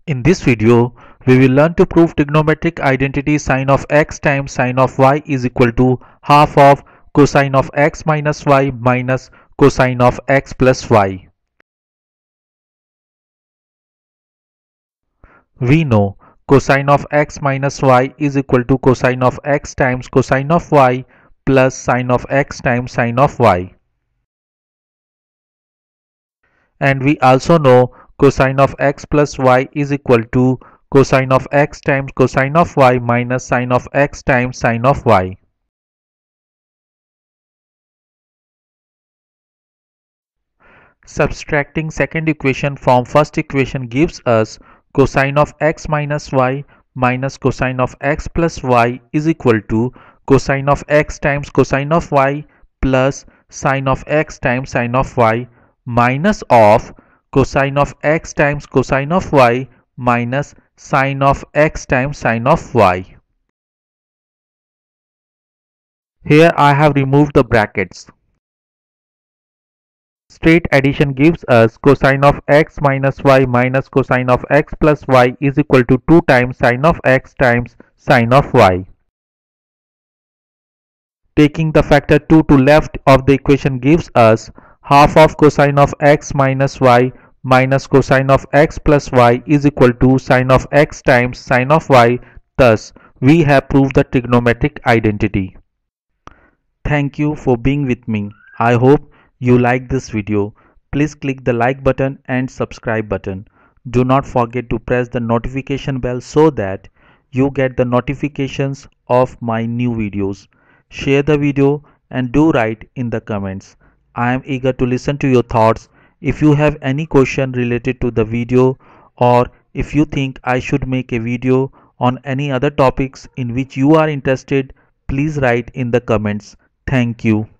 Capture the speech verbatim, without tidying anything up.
In this video, we will learn to prove trigonometric identity sin of x times sin of y is equal to half of cosine of x minus y minus cosine of x plus y. We know cosine of x minus y is equal to cosine of x times cosine of y plus sine of x times sine of y. And we also know cosine of x plus y is equal to cosine of x times cosine of y minus sine of x times sine of y. Subtracting second equation from first equation gives us cosine of x minus y minus cosine of x plus y is equal to cosine of x times cosine of y plus sine of x times sine of y minus of cosine of x times cosine of y minus sine of x times sine of y. Here I have removed the brackets. Straight addition gives us cosine of x minus y minus cosine of x plus y is equal to two times sine of x times sine of y. Taking the factor two to left of the equation gives us half of cosine of x minus y minus cosine of x plus y is equal to sine of x times sine of y. Thus, we have proved the trigonometric identity. Thank you for being with me. I hope you like this video. Please click the like button and subscribe button. Do not forget to press the notification bell so that you get the notifications of my new videos. Share the video and do write in the comments. I am eager to listen to your thoughts. If you have any question related to the video, or if you think I should make a video on any other topics in which you are interested, please write in the comments. Thank you.